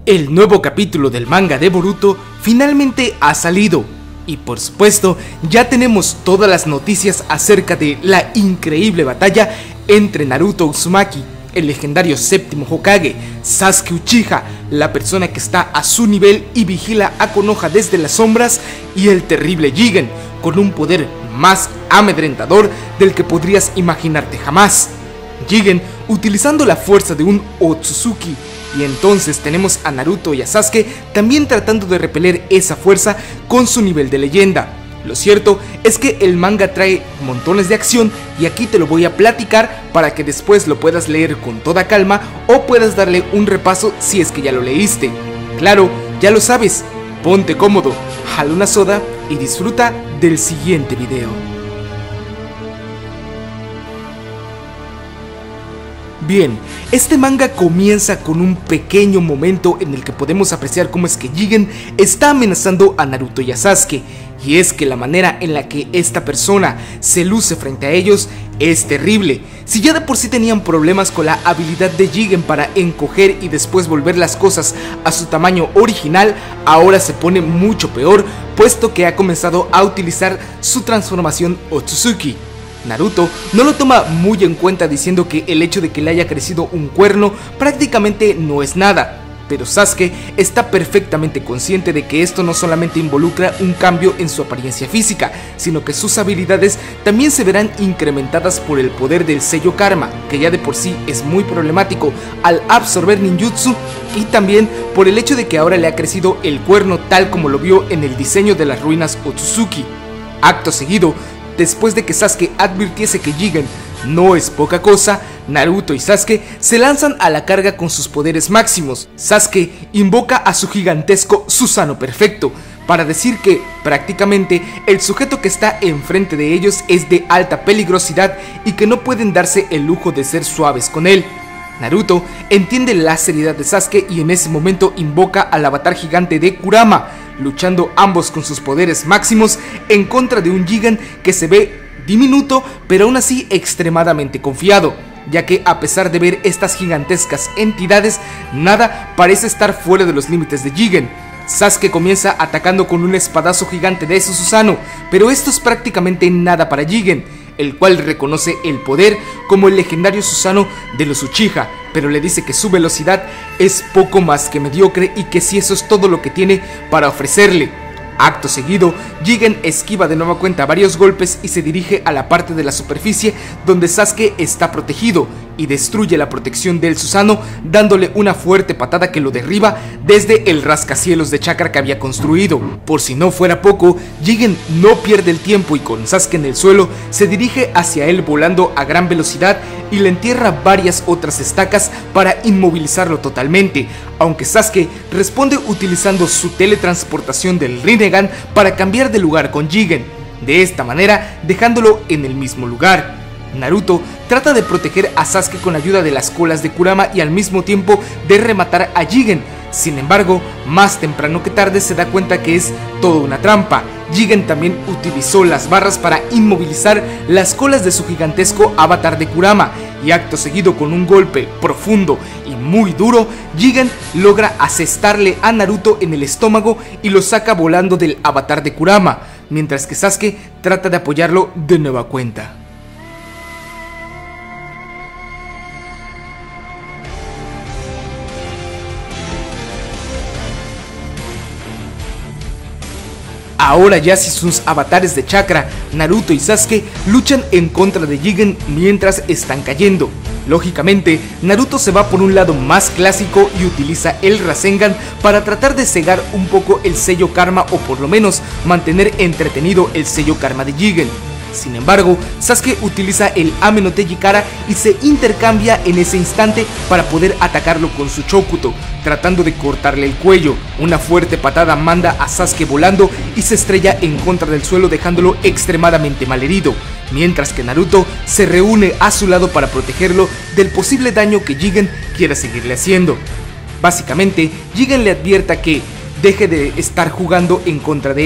El nuevo capítulo del manga de Boruto finalmente ha salido y por supuesto ya tenemos todas las noticias acerca de la increíble batalla entre Naruto Uzumaki, el legendario séptimo Hokage, Sasuke Uchiha, la persona que está a su nivel y vigila a Konoha desde las sombras, y el terrible Jigen, con un poder más amedrentador del que podrías imaginarte jamás. Jigen utilizando la fuerza de un Otsutsuki, y entonces tenemos a Naruto y a Sasuke también tratando de repeler esa fuerza con su nivel de leyenda. Lo cierto es que el manga trae montones de acción y aquí te lo voy a platicar para que después lo puedas leer con toda calma o puedas darle un repaso si es que ya lo leíste. Claro, ya lo sabes, ponte cómodo, jala una soda y disfruta del siguiente video. Bien, este manga comienza con un pequeño momento en el que podemos apreciar cómo es que Jigen está amenazando a Naruto y a Sasuke, y es que la manera en la que esta persona se luce frente a ellos es terrible. Si ya de por sí tenían problemas con la habilidad de Jigen para encoger y después volver las cosas a su tamaño original, ahora se pone mucho peor, puesto que ha comenzado a utilizar su transformación Otsutsuki. Naruto no lo toma muy en cuenta diciendo que el hecho de que le haya crecido un cuerno prácticamente no es nada, pero Sasuke está perfectamente consciente de que esto no solamente involucra un cambio en su apariencia física, sino que sus habilidades también se verán incrementadas por el poder del sello karma, que ya de por sí es muy problemático al absorber ninjutsu, y también por el hecho de que ahora le ha crecido el cuerno tal como lo vio en el diseño de las ruinas Otsutsuki. Acto seguido, después de que Sasuke advirtiese que Jigen no es poca cosa, Naruto y Sasuke se lanzan a la carga con sus poderes máximos. Sasuke invoca a su gigantesco Susanoo perfecto para decir que prácticamente el sujeto que está enfrente de ellos es de alta peligrosidad y que no pueden darse el lujo de ser suaves con él. Naruto entiende la seriedad de Sasuke y en ese momento invoca al avatar gigante de Kurama, luchando ambos con sus poderes máximos en contra de un Jigen que se ve diminuto pero aún así extremadamente confiado, ya que a pesar de ver estas gigantescas entidades, nada parece estar fuera de los límites de Jigen. Sasuke comienza atacando con un espadazo gigante de su Susanoo, pero esto es prácticamente nada para Jigen, el cual reconoce el poder como el legendario Susanoo de los Uchiha, pero le dice que su velocidad es poco más que mediocre y que si eso es todo lo que tiene para ofrecerle. Acto seguido, Jigen esquiva de nueva cuenta varios golpes y se dirige a la parte de la superficie donde Sasuke está protegido y destruye la protección del Susanoo dándole una fuerte patada que lo derriba desde el rascacielos de chakra que había construido. Por si no fuera poco, Jigen no pierde el tiempo y con Sasuke en el suelo se dirige hacia él volando a gran velocidad y le entierra varias otras estacas para inmovilizarlo totalmente, aunque Sasuke responde utilizando su teletransportación del Rinnegan para cambiar de lugar con Jigen, de esta manera dejándolo en el mismo lugar. Naruto trata de proteger a Sasuke con ayuda de las colas de Kurama y al mismo tiempo de rematar a Jigen. Sin embargo, más temprano que tarde se da cuenta que es toda una trampa. Jigen también utilizó las barras para inmovilizar las colas de su gigantesco avatar de Kurama, y acto seguido con un golpe profundo y muy duro, Jigen logra asestarle a Naruto en el estómago y lo saca volando del avatar de Kurama, mientras que Sasuke trata de apoyarlo de nueva cuenta. Ahora ya sin sus avatares de chakra, Naruto y Sasuke luchan en contra de Jigen mientras están cayendo. Lógicamente, Naruto se va por un lado más clásico y utiliza el Rasengan para tratar de cegar un poco el sello karma o por lo menos mantener entretenido el sello karma de Jigen. Sin embargo, Sasuke utiliza el Ame no Teji Kara y se intercambia en ese instante para poder atacarlo con su Chokuto, tratando de cortarle el cuello. Una fuerte patada manda a Sasuke volando y se estrella en contra del suelo dejándolo extremadamente malherido, mientras que Naruto se reúne a su lado para protegerlo del posible daño que Jigen quiera seguirle haciendo. Básicamente, Jigen le advierta que deje de estar jugando en contra de él,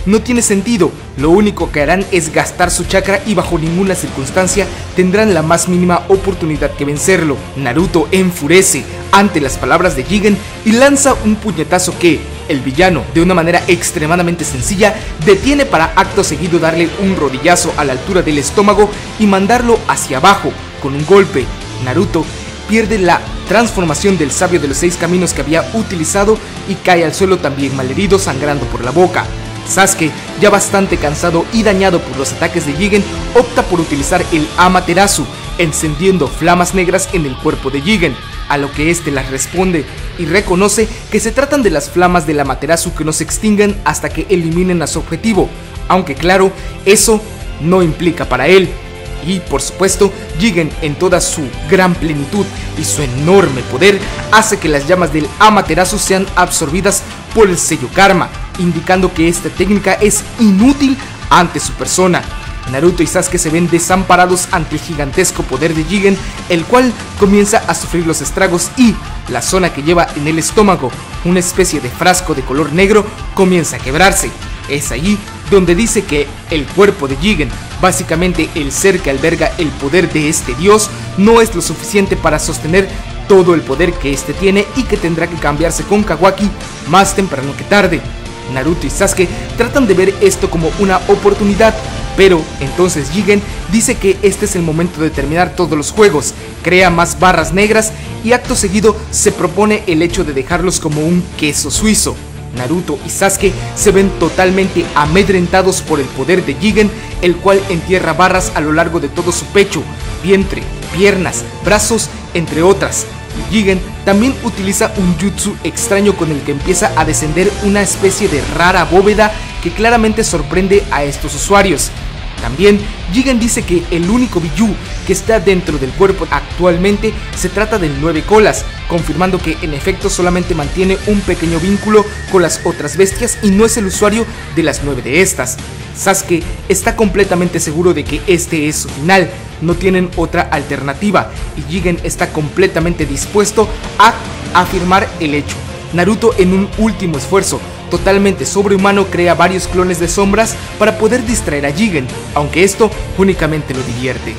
no tiene sentido, lo único que harán es gastar su chakra y bajo ninguna circunstancia tendrán la más mínima oportunidad que vencerlo. Naruto enfurece ante las palabras de Jigen y lanza un puñetazo que el villano, de una manera extremadamente sencilla, detiene para acto seguido darle un rodillazo a la altura del estómago y mandarlo hacia abajo con un golpe. Naruto pierde la transformación del sabio de los 6 caminos que había utilizado y cae al suelo también malherido, sangrando por la boca. Sasuke, ya bastante cansado y dañado por los ataques de Jigen, opta por utilizar el Amaterasu, encendiendo flamas negras en el cuerpo de Jigen, a lo que este las responde y reconoce que se tratan de las flamas del Amaterasu que no se extinguen hasta que eliminen a su objetivo, aunque claro, eso no implica para él. Y por supuesto, Jigen en toda su gran plenitud y su enorme poder hace que las llamas del Amaterasu sean absorbidas por el sello Karma, indicando que esta técnica es inútil ante su persona. Naruto y Sasuke se ven desamparados ante el gigantesco poder de Jigen, el cual comienza a sufrir los estragos y la zona que lleva en el estómago, una especie de frasco de color negro, comienza a quebrarse. Es allí donde dice que el cuerpo de Jigen, básicamente el ser que alberga el poder de este dios, no es lo suficiente para sostener todo el poder que este tiene y que tendrá que cambiarse con Kawaki más temprano que tarde. Naruto y Sasuke tratan de ver esto como una oportunidad, pero entonces Jigen dice que este es el momento de terminar todos los juegos, crea más barras negras y acto seguido se propone el hecho de dejarlos como un queso suizo. Naruto y Sasuke se ven totalmente amedrentados por el poder de Jigen, el cual entierra barras a lo largo de todo su pecho, vientre, piernas, brazos, entre otras. Jigen también utiliza un jutsu extraño con el que empieza a descender una especie de rara bóveda que claramente sorprende a estos usuarios. También Jigen dice que el único Biju que está dentro del cuerpo actualmente se trata del 9 colas, confirmando que en efecto solamente mantiene un pequeño vínculo con las otras bestias y no es el usuario de las 9 de estas. Sasuke está completamente seguro de que este es su final, no tienen otra alternativa y Jigen está completamente dispuesto a afirmar el hecho. Naruto, en un último esfuerzo totalmente sobrehumano, crea varios clones de sombras para poder distraer a Jigen, aunque esto únicamente lo divierte.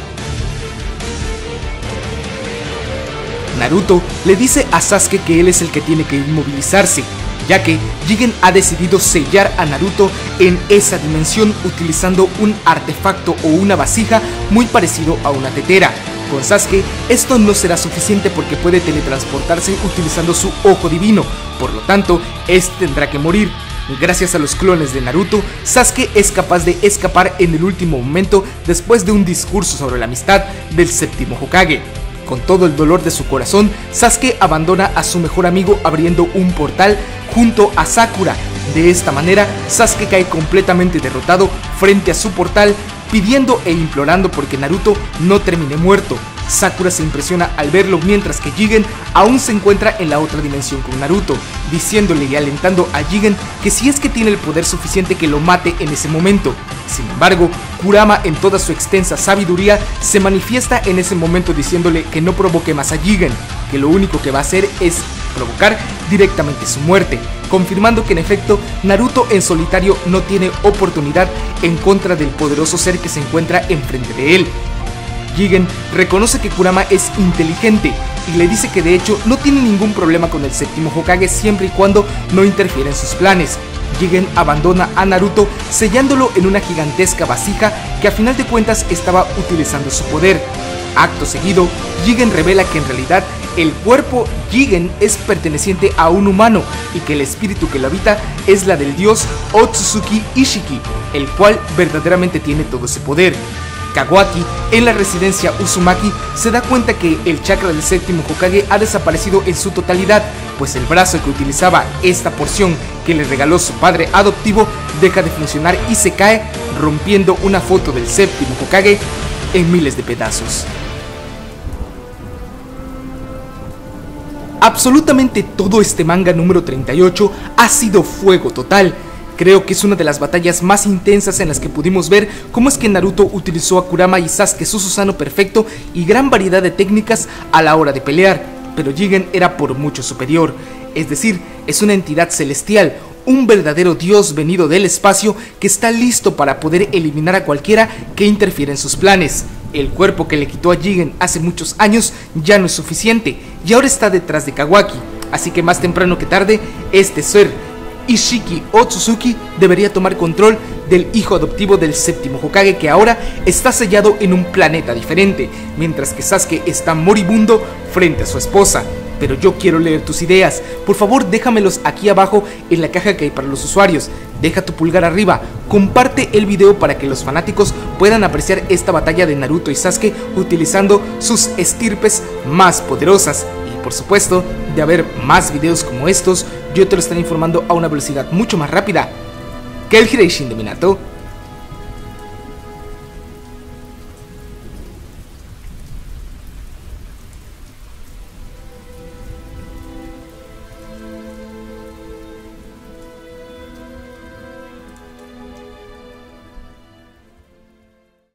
Naruto le dice a Sasuke que él es el que tiene que inmovilizarse, ya que Jigen ha decidido sellar a Naruto en esa dimensión utilizando un artefacto o una vasija muy parecido a una tetera. Con Sasuke esto no será suficiente porque puede teletransportarse utilizando su ojo divino, por lo tanto este tendrá que morir. Gracias a los clones de Naruto, Sasuke es capaz de escapar en el último momento después de un discurso sobre la amistad del séptimo Hokage. Con todo el dolor de su corazón, Sasuke abandona a su mejor amigo abriendo un portal junto a Sakura. De esta manera, Sasuke cae completamente derrotado frente a su portal, pidiendo e implorando porque Naruto no termine muerto. Sakura se impresiona al verlo mientras que Jigen aún se encuentra en la otra dimensión con Naruto, diciéndole y alentando a Jigen que si es que tiene el poder suficiente que lo mate en ese momento. Sin embargo, Kurama en toda su extensa sabiduría se manifiesta en ese momento diciéndole que no provoque más a Jigen, que lo único que va a hacer es provocar directamente su muerte, confirmando que en efecto Naruto en solitario no tiene oportunidad en contra del poderoso ser que se encuentra enfrente de él. Jigen reconoce que Kurama es inteligente y le dice que de hecho no tiene ningún problema con el séptimo Hokage siempre y cuando no interfiera en sus planes. Jigen abandona a Naruto sellándolo en una gigantesca vasija que a final de cuentas estaba utilizando su poder. Acto seguido, Jigen revela que en realidad el cuerpo Jigen es perteneciente a un humano y que el espíritu que lo habita es la del dios Otsutsuki Ishiki, el cual verdaderamente tiene todo ese poder. Kawaki, en la residencia Uzumaki, se da cuenta que el chakra del séptimo Hokage ha desaparecido en su totalidad, pues el brazo que utilizaba esta porción que le regaló su padre adoptivo deja de funcionar y se cae, rompiendo una foto del séptimo Hokage en miles de pedazos. Absolutamente todo este manga número 38 ha sido fuego total. Creo que es una de las batallas más intensas en las que pudimos ver cómo es que Naruto utilizó a Kurama y Sasuke su Susanoo perfecto y gran variedad de técnicas a la hora de pelear, pero Jigen era por mucho superior, es decir, es una entidad celestial, un verdadero dios venido del espacio que está listo para poder eliminar a cualquiera que interfiera en sus planes. El cuerpo que le quitó a Jigen hace muchos años ya no es suficiente y ahora está detrás de Kawaki, así que más temprano que tarde este ser, Ishiki Otsutsuki, debería tomar control del hijo adoptivo del séptimo Hokage, que ahora está sellado en un planeta diferente, mientras que Sasuke está moribundo frente a su esposa. Pero yo quiero leer tus ideas, por favor déjamelos aquí abajo en la caja que hay para los usuarios. Deja tu pulgar arriba, comparte el video para que los fanáticos puedan apreciar esta batalla de Naruto y Sasuke utilizando sus estirpes más poderosas. Y por supuesto, de haber más videos como estos, yo te lo estaré informando a una velocidad mucho más rápida que el Hiraishin de Minato.